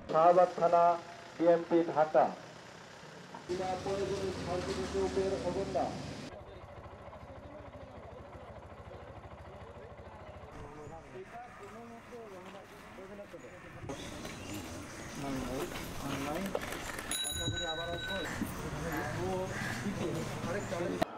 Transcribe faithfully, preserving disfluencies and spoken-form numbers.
শাহবাগ থানা, বিএমপি, ঢাকা। বিনা প্রয়োজনীয় সার্বজনীন অবদান অনলাইন আবার